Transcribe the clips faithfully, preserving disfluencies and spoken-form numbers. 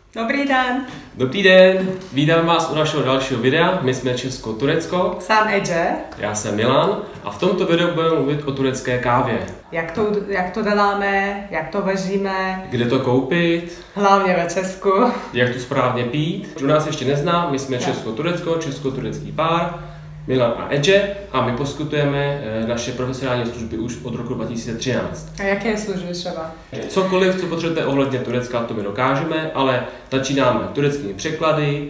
Dobrý den. Dobrý den, vítám vás u našeho dalšího videa. My jsme Česko-Turecko. Jsem Ece. Já jsem Milan a v tomto videu budeme mluvit o turecké kávě. Jak to, jak to děláme, jak to vaříme. Kde to koupit. Hlavně ve Česku. Jak to správně pít. Kdo nás ještě nezná, my jsme Česko-Turecko, česko-turecký pár. Milan a Ece a my poskytujeme naše profesionální služby už od roku dva tisíce třináct. A jaké služby třeba? Cokoliv, co potřebujete ohledně Turecka, to my dokážeme, ale začínáme tureckými překlady,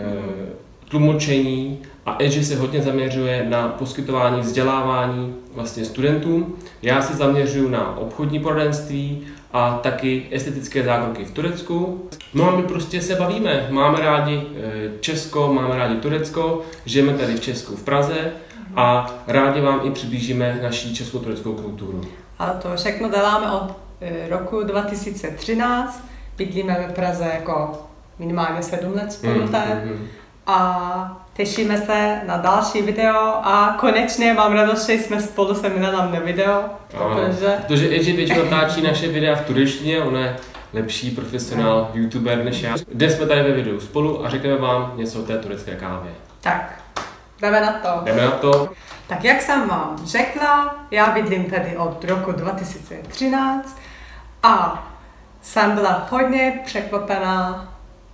tlumočení a Ece se hodně zaměřuje na poskytování vzdělávání vlastně studentům. Já se zaměřuju na obchodní poradenství a taky estetické zákroky v Turecku. No a my prostě se bavíme. Máme rádi Česko, máme rádi Turecko, žijeme tady v Česku v Praze a rádi vám i přiblížíme naší česko-tureckou kulturu. A to všechno děláme od roku dva tisíce třináct. Bydlíme v Praze jako minimálně sedm let spolu mm, mm, mm. A těšíme se na další video a konečně mám radost, že jsme spolu se Milanem na video, protože... Protože Ece většinou natáčí naše videa v turečtině, ona je lepší profesionál youtuber než já. Dnes jsme tady ve videu spolu a řekneme vám něco o té turecké kávě. Tak, jdeme na to. Jdeme na to. Tak jak jsem vám řekla, já bydlím tady od roku dva tisíce třináct a jsem byla hodně překvapená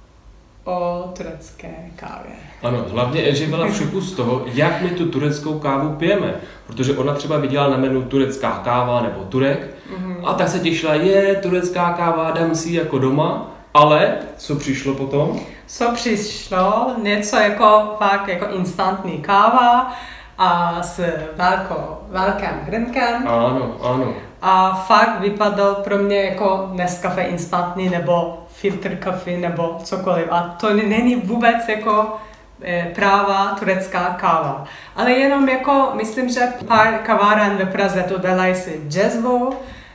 o turecké kávě. Ano, hlavně Ece byla v šoku z toho, jak my tu tureckou kávu pijeme, protože ona třeba viděla na menu turecká káva nebo Turek mm-hmm. a tak se těšila, je turecká káva, dám si jako doma, ale co přišlo potom? Co přišlo? Něco jako fakt jako instantní káva a s velkou, velkým hrnkem. Ano, ano. A fakt vypadal pro mě jako Nescafé instantní nebo filtr kafe nebo cokoliv. A to není vůbec jako e, prává turecká káva. Ale jenom jako, myslím, že pár kaváren ve Praze to dělají si jazzvou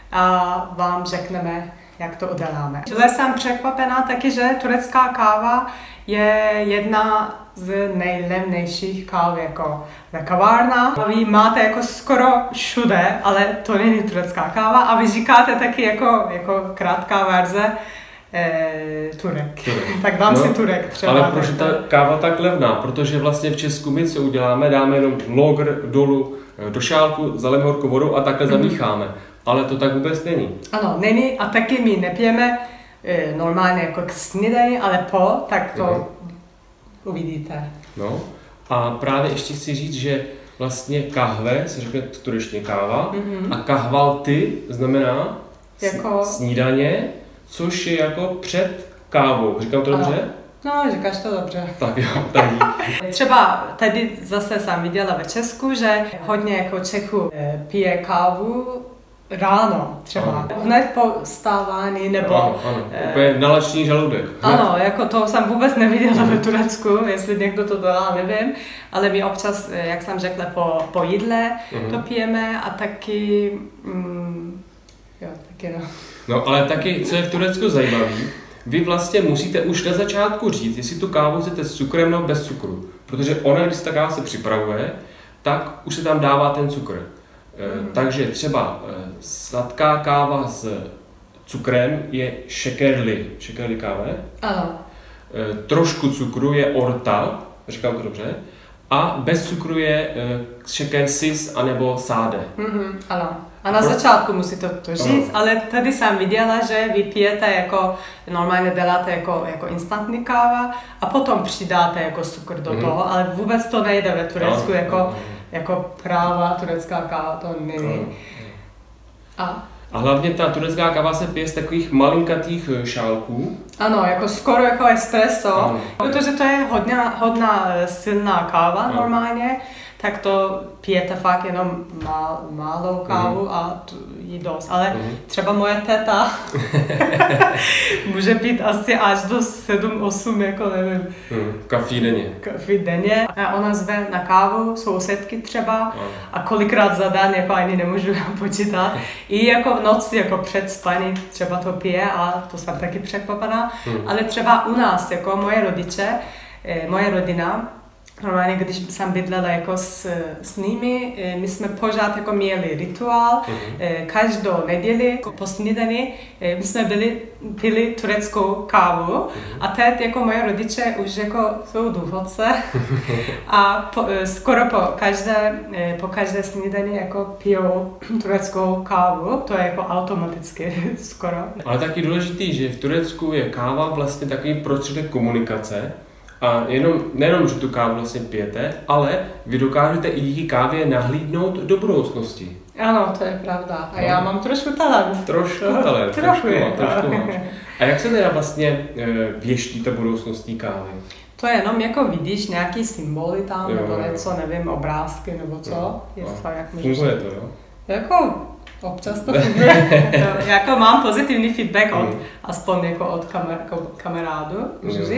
a vám řekneme, jak to uděláme. Byla jsem překvapená taky, že turecká káva je jedna z nejlevnějších káv jako ve kavárnách. Vy máte jako skoro všude, ale to není turecká káva a vy říkáte taky jako, jako krátká verze e, Turek. Turek. Tak dám no, si Turek třeba. Ale proč je ta káva tak levná? Protože vlastně v Česku my co uděláme, dáme jenom logr dolů do šálku, zalijeme horkou vodou a takhle mm-hmm. zamícháme. Ale to tak vůbec není. ano, není a taky my nepijeme e, normálně jako k snídani, ale po, tak to mm-hmm. uvidíte. No a právě ještě chci říct, že vlastně kahve se řekne v turečtině káva mm-hmm. a kahvalty znamená jako... snídaně, což je jako před kávou. Říkám to dobře? No, říkáš to dobře. Tak jo, tak dík. Třeba tady zase jsem viděla ve Česku, že hodně jako Čechů pije kávu ráno třeba. Ano. Hned po stávání nebo... Ano, ano. Úplně nalačný žaludek. Ano, jako to jsem vůbec neviděla ve Turecku, jestli někdo to dělá, nevím. Ale my občas, jak jsem řekla, po, po jídle uh-huh. to pijeme a taky... Mm, jo, taky no. No, ale taky, co je v Turecku zajímavé, vy vlastně musíte už na začátku říct, jestli tu kávu chcete s cukrem nebo bez cukru. Protože ona, když ta káva se připravuje, tak už se tam dává ten cukr. Mm. Takže třeba sladká káva s cukrem je šekerli, šekerli káva. Ano. Trošku cukru je orta, říkám to dobře, a bez cukru je šeker sis anebo sáde. Mm-hmm, ano. A na začátku musíte to říct, ano. Ale tady jsem viděla, že vy pijete jako, normálně děláte jako, jako instantní káva a potom přidáte jako cukr do mm. toho, ale vůbec to nejde ve Turecku ano. jako ano. jako prává turecká káva, to není. A? a hlavně ta turecká káva se pije z takových malinkatých šálků. Ano, jako skoro jako espresso, ano. Protože to je hodně, hodně silná káva ano. normálně, tak to pijete fakt jenom má, malou kávu mm. a jí dost. Ale mm. třeba moje teta může pít asi až do sedm osm, jako nevím. Mm. Kafí denně. Kafí denně. A ona zve na kávu sousedky třeba mm. a kolikrát za den, jako ani nemůžu počítat. I jako v noci, jako před spaní třeba to pije a to jsem taky překvapená. Mm. Ale třeba u nás, jako moje rodiče, moje rodina, normálně, když jsem bydlela jako s, s nimi, my jsme pořád jako měli rituál, uh-huh. každou neděli po snídani my jsme byli, pili tureckou kávu uh-huh. a teď jako moje rodiče už jako jsou důchodce a po, skoro po každé, po každé snídani jako pijou tureckou kávu, to je jako automaticky skoro. Ale taky důležitý, že v Turecku je káva vlastně takový prostředek komunikace. A jenom, nejenom, že tu kávu vlastně pijete, ale vy dokážete i díky kávě nahlídnout do budoucnosti. Ano, to je pravda. A no. já mám trošku talent. Trošku talent, trošku, trošku, má, trošku máš. A jak se teda vlastně věští ta budoucnost kávy? To je jenom jako vidíš nějaký symboly tam, jo, nebo jo. něco, nevím, obrázky nebo co. No, Jestli, jak funguje to, jo? Jako občas to funguje. to, jako mám pozitivní feedback od, mm. aspoň jako od kamer, kamarádu. Můžu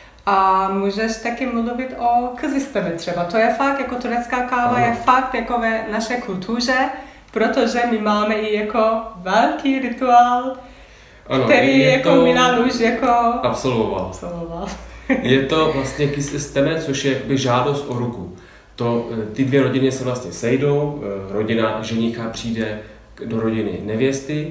A můžeš taky mluvit o kazistami třeba. To je fakt, jako turecká káva ano. je fakt jako ve naší kultuře, protože my máme i jako velký rituál, ano, který jako to... Milan už jako absolvoval. absolvoval. Je to vlastně kysisteme, což je jakoby žádost o ruku. To, ty dvě rodiny se vlastně sejdou, rodina ženicha přijde do rodiny nevěsty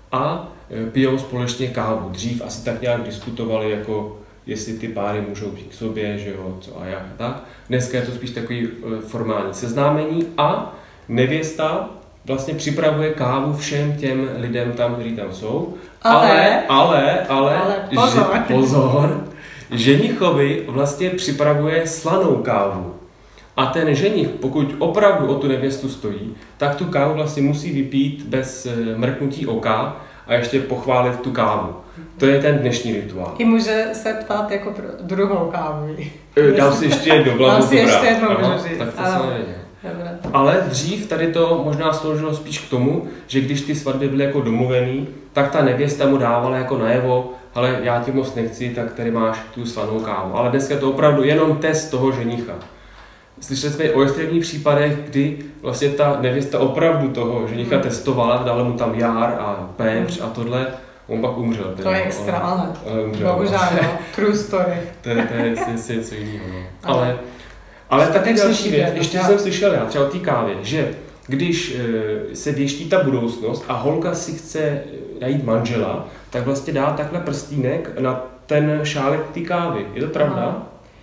a pijou společně kávu. Dřív asi tak nějak diskutovali jako jestli ty páry můžou přijít k sobě, že jo, co a jak a tak. Dneska je to spíš takový formální seznámení a nevěsta vlastně připravuje kávu všem těm lidem tam, kteří tam jsou. Ale, ale, ale, ale pozor. Že, pozor, ženichovi vlastně připravuje slanou kávu. A ten ženich, pokud opravdu o tu nevěstu stojí, tak tu kávu vlastně musí vypít bez mrknutí oka a ještě pochválit tu kávu. To je ten dnešní rituál. I může se ptát jako pro druhou kávu. Dám si ještě jednu, byla Dám si ještě jednou, Aha, můžu říct. Tak to se nevěděl. Ale dřív tady to možná sloužilo spíš k tomu, že když ty svatby byly jako domluvený, tak ta nevěsta mu dávala jako najevo, ale já tě moc nechci, tak tady máš tu slanou kávu. Ale dneska je to opravdu jenom test toho ženicha. Slyšeli jsme o extrémních případech, kdy vlastně ta nevěsta opravdu toho ženicha hmm. testovala, dala mu tam jár a pepř a tohle, on pak umřel. To je extra, ale, ale umřel. Bohužel, no. True story. to, je, to je něco, něco jiného. No. Ale, ale taky další věc, ještě jsem slyšel já třeba o té kávě, že když e, se věští ta budoucnost a holka si chce najít manžela, tak vlastně dá takhle prstínek na ten šálek té kávy. Je to pravda? Aha.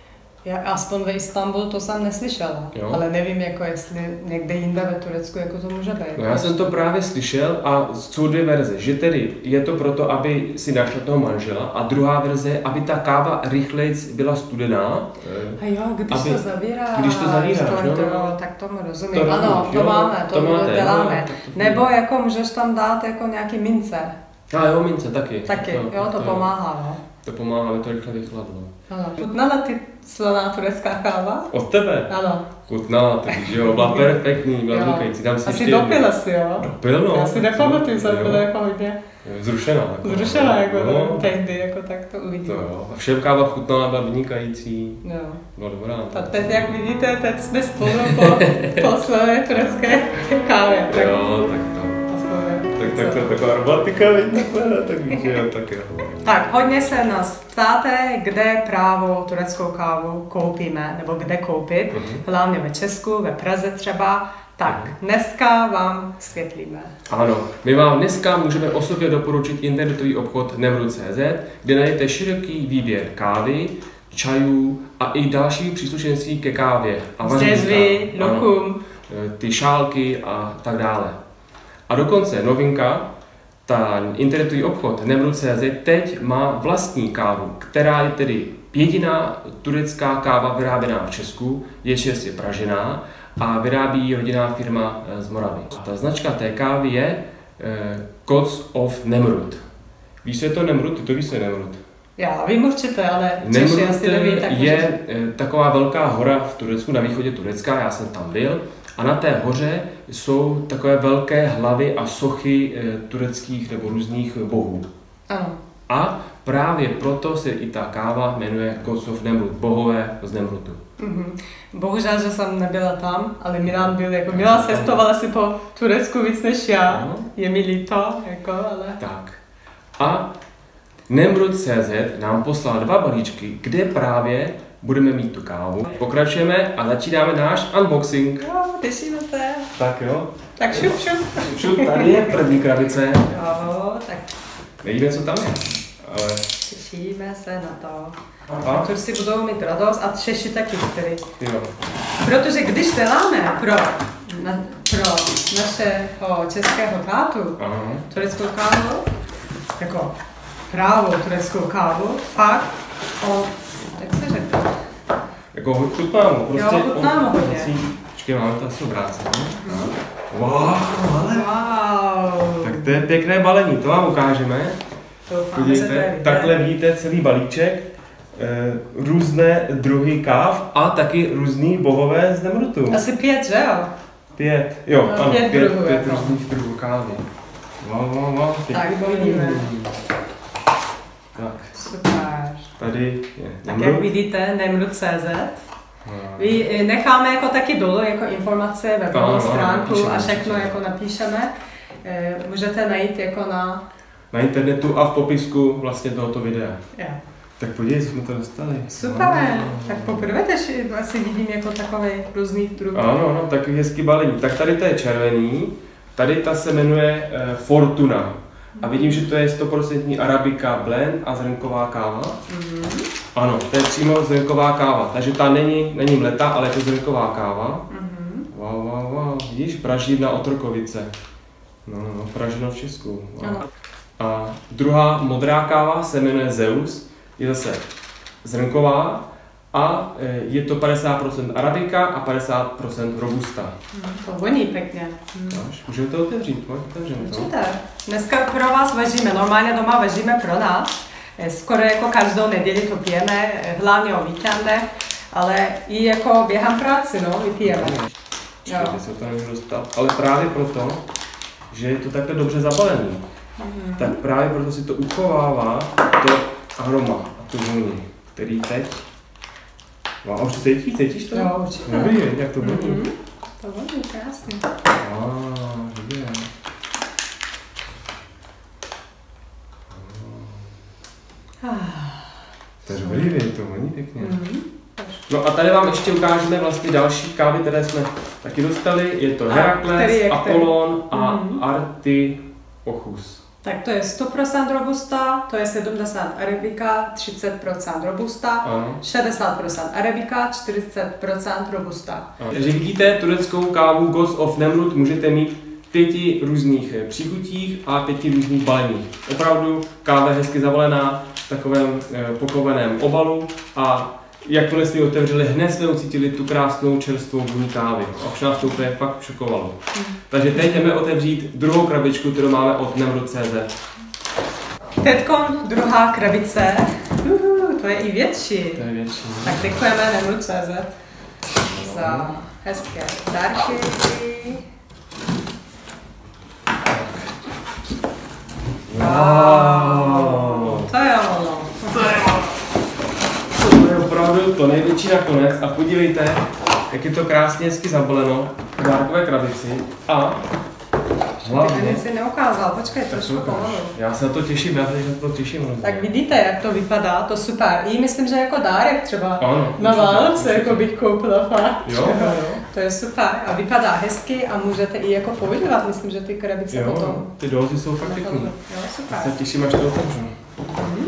Já aspoň ve Istanbulu to jsem neslyšela, jo? Ale nevím, jako jestli někde jinde ve Turecku, jako to může být. No já jsem to právě slyšel a jsou dvě verze, že tedy je to proto, aby si našla toho manžela a druhá verze, aby ta káva rychleji byla studená. A jo, když aby, to zavíráš, když to zavíráš to, no, to, tak tomu rozumím. To ano, to jo, máme, to, to máte, děláme. No, to Nebo jako můžeš tam dát jako nějaký mince. A jo, mince taky. Taky, to, jo, to, to pomáhá, no. To pomáhá, aby to rychle vychladlo. Ano. Chutnala ty slaná turecká káva? Od tebe? Ano. Chutnala, takže jo, byla perfektní, byla vynikající. Asi dopila si, jo? Dopil, no. Já si nepamatuju, jsem byla jako hodně Zrušená. Jako, Zrušená, jako no. Tehdy, jako tak to uvidím. To jo. A všem káva chutnala, byla vynikající. Jo. Byla dobrá. A teď, jak vidíte, teď jsme spolu po, po slané turecké kávě. Tak, jo, tak to. Tak, tak to je taková robotika, tak víš, jo, tak jo. Tak, hodně se nás ptáte, kde právou tureckou kávu koupíme, nebo kde koupit, uh-huh. hlavně ve Česku, ve Praze třeba. Tak, uh-huh. dneska vám světlíme. Ano, my vám dneska můžeme osobně doporučit internetový obchod nemrut tečka cé zet, kde najdete široký výběr kávy, čajů a i další příslušenství ke kávě. A Zdězvy, lokum. Ty šálky a tak dále. A dokonce novinka, ta internetový obchod nemrut tečka cé zet teď má vlastní kávu, která je tedy jediná turecká káva vyráběná v Česku, je čerstvě pražená a vyrábí ji rodinná firma z Moravy. Ta značka té kávy je eh, Gods of Nemrut. Víš, co je to Nemrut? Ty to víš, co je Nemrut? Já vím určitě, ale Češi asi neví. Tak je může... taková velká hora v Turecku, na východě Turecka, já jsem tam byl. A na té hoře jsou takové velké hlavy a sochy e, tureckých nebo různých bohů. Ano. A právě proto se i ta káva jmenuje Gods of Nemrut, bohové z Nemrutu. Mm-hmm. Bohužel, že jsem nebyla tam, ale Milan byl, jako Milan cestoval si po Turecku víc než já. No. Je mi líto, jako, ale... Tak. A nemrut tečka cé zet nám poslal dva balíčky, kde právě budeme mít tu kávu. Pokračujeme a začínáme náš unboxing. Jo, těšíme se. Tak jo. Tak šup, šup. Šup, tady je první krabice. Jo, tak Nevíme, co tam je, ale... těšíme se na to. A? Turci budou mít radost a Češi taky, který. Jo. Protože když děláme pro, na, pro našeho českého tátu Aha. tureckou kávu, jako právou tureckou kávu, fakt, on, jak se řekne? Jako chutnám, prostě... Jo, chutnám on- hodně. si- Počkej, máme to asi obrácené. Mhm. Wow, ale... Wow. Tak to je pěkné balení, to vám ukážeme. Doufám, že to je Podívejte, vidět. takhle vidíte celý balíček. Eh, různé druhy káv a taky různý bohové z Nemrutu. Asi pět, že jo? Pět, jo, No, ano, pět pět, druhů, pět jako. různých druhů kávy. Wow, wow, wow, Tak, pěkný. uvidíme. Tak, Super. tady je Tak Nemrut. jak vidíte, nemrut tečka cé zet. No. Vy necháme jako taky dolu jako informace, webovou Ano, ano, stránku napíšeme, a všechno napíšeme. jako napíšeme. Eh, Můžete najít jako na... Na internetu a v popisku vlastně tohoto videa. Jo. Tak podívej, jsme to dostali. Super, Wow. tak poprvé tež asi vidím jako takový různý druh. Ano, ano, takový hezký balení. Tak tady to je červený, tady ta se jmenuje eh, Fortuna. A vidím, že to je sto procent Arabica blend a zrnková káva. Mhm. Ano, to je přímo zrnková káva, takže ta není, není mletá, ale je to zrnková káva. Mhm. Wow, wow, wow, vidíš, Pražírna Otrokovice. No, no, no, Pražino v Česku. Wow. Ano. A druhá modrá káva se jmenuje Zeus, je zase zrnková a e, je to padesát procent Arabica a padesát procent Robusta. Mhm. To voní pěkně. Mhm. Máš, můžeme to otevřít, pojď, otevřeme to. Určitě. Dneska pro vás vaříme, normálně doma vaříme pro nás. Eh, Skoro jako každou neděli to pijeme, eh, hlavně o víkendech, ale i jako během práci, no, vypijeme. Počkej, teď se to nemůžu dostat, ale právě proto, že je to takhle dobře zabalený, Mhm. tak právě proto si to uchovává to aroma a tu vůni, který teď... Wow, a už to cítíš, cítíš to? Jo, určitě. No vidíš, jak to voní. Mhm. To voní krásně. Ah, vidíš. To je dobrý, vy, to voní pěkně. Mhm. No a tady vám ještě ukážeme vlastně další kávy, které jsme taky dostali. Je to A Herakles, který je který? Apollon a Mhm. Artiochus. Tak to je sto procent robusta, to je sedmdesát arabica, třicet procent robusta, Ano. šedesát procent arabica, čtyřicet procent robusta. Takže vidíte, tureckou kávu Gods of Nemrut můžete mít v pěti různých eh, příchutích a pěti různých baleních. Opravdu káva je hezky zavalená v takovém eh, pokovaném obalu a jakmile jsme ji otevřeli, hned jsme ucítili tu krásnou čerstvou vůni kávy. A už nás to úplně fakt šokovalo. Takže teď jdeme otevřít druhou krabičku, kterou máme od Nemrut tečka cé zet. Teďko druhá krabice, Uhu, to je i větší. To je větší. Tak děkujeme nemrut tečka cé zet za hezké dárky. Wow. To je ono. To je opravdu to největší nakonec a podívejte, jak je to krásně hezky zabaleno v dárkové krabici a hlavně, Ani si neukázal, počkej, trošku pomalu. já se na to těším, já se na to těším. hrozně. Tak vidíte, jak to vypadá, to super. I myslím, že jako dárek třeba Ano, na určitě, Vánoce, určitě. jako bych koupila fakt. Jo, jo, jo. To je super a vypadá hezky a můžete i jako používat, myslím, že ty krabice Jo, potom. ty dozy jsou fakt pěkný. Jo, super. Já se těším, až to otevřu. Mhm.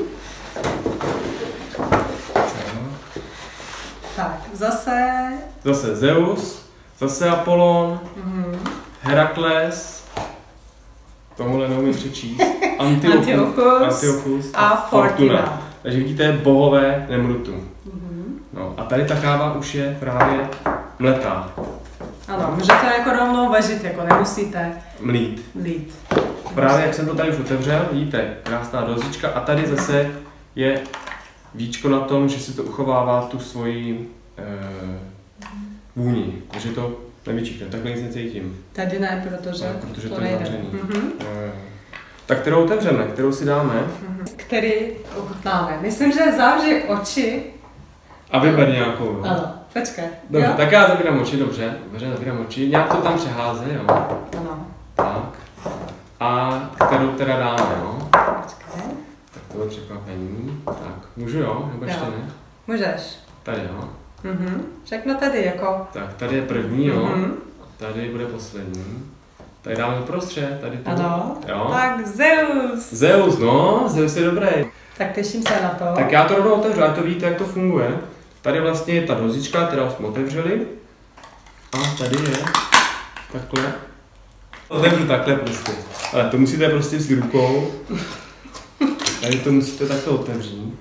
Tak, zase... Zase Zeus, zase Apollon, Mhm. Herakles, tomuhle neumím přečíst, Antiochus, Antiochus Antiochus a Fortuna. Takže vidíte bohové Nemrutu. Mhm. No a tady ta káva už je právě mletá, Ano, můžete jako rovnou vařit, jako nemusíte mlít. lít. Právě jak jsem to tady už otevřel, vidíte, krásná dozička a tady zase je víčko na tom, že si to uchovává tu svoji e, vůni, takže to nevyčíkne, takhle nic necítím. Tady ne, protože, No, protože to to je nejde. zavřený. Mhm. E, tak kterou otevřeme, kterou si dáme Mhm. Který ochutnáme. Myslím, že zavři oči. a vyber nějakou. Jo? Ano, počkej. Dobře, Jo? tak já zavírám oči, dobře, dobře, zavírám oči, nějak to tam přeháze, jo. Ano, Tak. A kterou teda dáme, jo. počkej. Tak tohle překvapení. Tak, můžu jo, nebo ještě Jo. ne? Můžeš. Tady, jo. Mhm. Všechno tady jako... Tak, tady je první, jo. Mhm. A tady bude poslední. Tady dáme uprostřed, tady tu. Ano. Jo. Tak Zeus. Zeus, no, Zeus je dobrý. Tak těším se na to. Tak já to rovnou otevřu, ať to vidíte, jak to funguje. Tady vlastně je ta dozička, kterou jsme otevřeli. A tady je takhle. Otevřu takhle prostě. Ale to musíte prostě s rukou. Tady to musíte takto otevřít.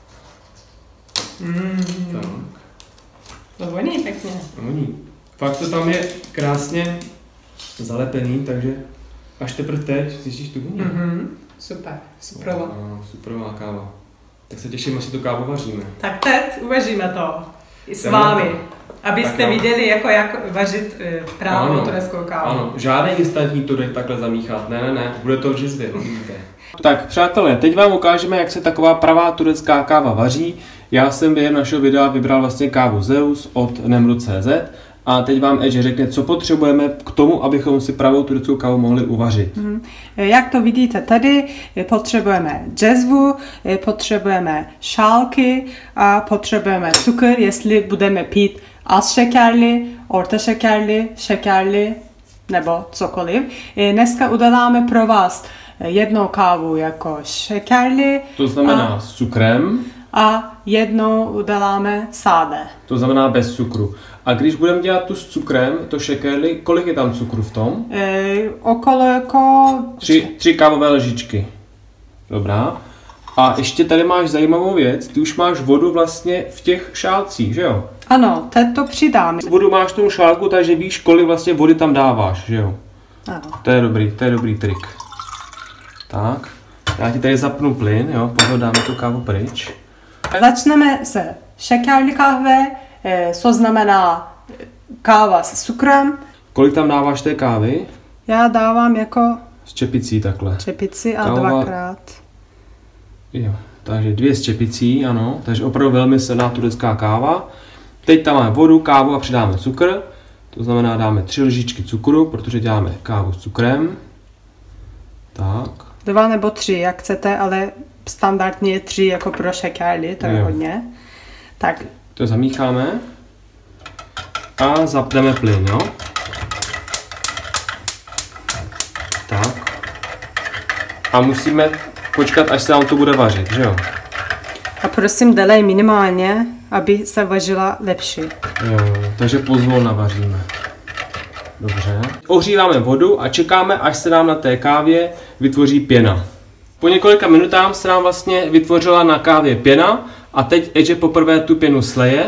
Mm. Tak. To voní pěkně. Voní. Fakt to tam je krásně zalepený, takže až teprve teď cítíš tu vůni. Mm-hmm. Super, superová. No, superová káva. Tak se těším, až si tu kávu vaříme. Tak teď uvaříme to i s Jdeme vámi, na to. abyste Tak viděli, jako jak vařit uh, právou tureckou kávu. Ano, žádný instantní to jde takhle zamíchat. Ne, ne, ne, bude to v žizvě, vidíte. Tak přátelé, teď vám ukážeme, jak se taková pravá turecká káva vaří. Já jsem během našeho videa vybral vlastně kávu Zeus od nemrut tečka cé zet a teď vám Edge řekne, co potřebujeme k tomu, abychom si pravou tureckou kávu mohli uvařit. Hmm. Jak to vidíte tady, potřebujeme džezvu, potřebujeme šálky a potřebujeme cukr, jestli budeme pít az šekerli, orta šekerli, šekerli nebo cokoliv. Dneska uděláme pro vás jednou kávu jako šekerli. To znamená a, s cukrem. A jednou uděláme sáde. To znamená bez cukru. A když budeme dělat tu s cukrem, to šekerli, kolik je tam cukru v tom? E, okolo jako... Tři, tři kávové lžičky. Dobrá. A ještě tady máš zajímavou věc. Ty už máš vodu vlastně v těch šálcích, že jo? Ano, teď to přidám. Vodu máš v tom šálku, takže víš, kolik vlastně vody tam dáváš, že jo? Ano. To je dobrý, to je dobrý trik. Tak, já ti tady zapnu plyn, jo, potom dáme tu kávu pryč. Začneme se šekerli kahve, co znamená káva s cukrem. Kolik tam dáváš té kávy? Já dávám jako S čepicí takhle. čepici a Káva... dvakrát. Jo, takže dvě s čepicí, ano, takže opravdu velmi silná turecká káva. Teď tam máme vodu, kávu a přidáme cukr. To znamená, dáme tři lžičky cukru, protože děláme kávu s cukrem. Tak. Dva nebo tři, jak chcete, ale standardně je tři jako pro šekerli, to je Jo. hodně. Tak. To zamícháme a zapneme plyn, jo? Tak. A musíme počkat, až se nám to bude vařit, že jo? A prosím, délej minimálně, aby se vařila lepší. Jo, takže pozvolna vaříme. Dobře. Ohříváme vodu a čekáme, až se nám na té kávě vytvoří pěna. Po několika minutách se nám vlastně vytvořila na kávě pěna a teď Edge poprvé tu pěnu sleje.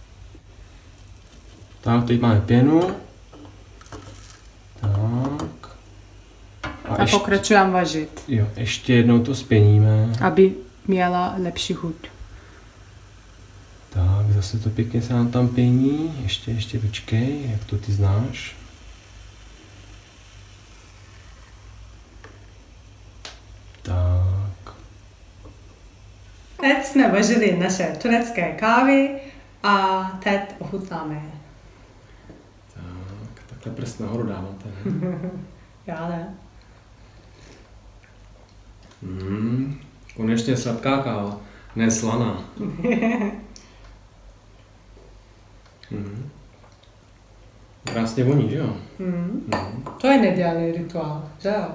Tak, teď máme pěnu. Tak. A, a pokračujeme vařit. Jo, ještě jednou to spěníme. Aby měla lepší chuť. Tak, zase to pěkně se nám tam pění. Ještě, ještě počkej, jak to ty znáš. Tak. Teď jsme vařili naše turecké kávy a teď ochutnáme je. Tak, takhle prst nahoru dáváte, ne? Já ne. Hmm, konečně sladká káva, ne slaná. Hmm. Krásně voní, že jo? Hmm. Hmm. To je nedělný rituál, že jo?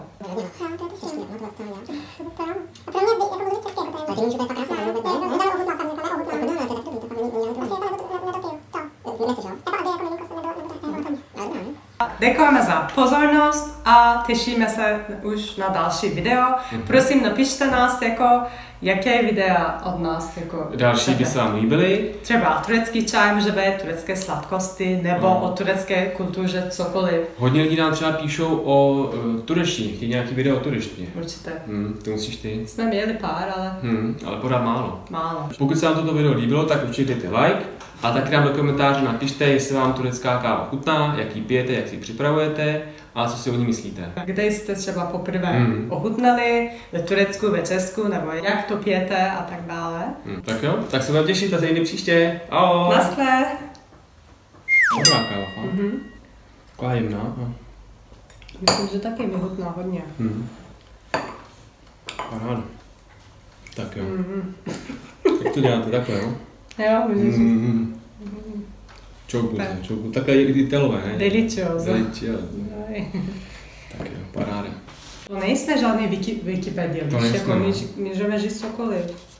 Děkujeme za pozornost a těšíme se už na další video. Mm-hmm. Prosím, napište nás, jako, jaké videa od nás jako Další by se vám líbily. Třeba turecký čaj, může být turecké sladkosti, nebo mm. o turecké kultuře cokoliv. Hodně lidí nám třeba píšou o uh, turečtině, chtějí nějaký video o turečtině. Určitě. Hmm, to musíš ty. Jsme měli pár, ale... Hmm, ale pořád málo. Málo. Pokud se vám toto video líbilo, tak určitě dejte like a taky nám do komentářů napište, jestli vám turecká káva chutná, jak ji pijete, jak si ji připravujete a co si o ní myslíte. Kde jste třeba poprvé hmm. ochutnali, ve Turecku, ve Česku, nebo jak to pijete a tak dále. Hmm, tak jo, tak se budeme těšit a se jindy příště. Ahoj! Naschle! Dobrá káva, fakt. Mm-hmm. Taková jemná. No. Myslím, že taky mi chutná hodně. Hmm. Paráda. Tak jo. Mm-hmm. Jak to děláte takhle, jo? Jo, můžeš říct. Mm. Čoubuse, čoubuse. Takhle i Italové, ne? Delicioso. Delicioso. Tak jo, paráda. To nejsme žádný Wiki, Wikipedie, To víš, jako nejsme, můžeme říct cokoliv.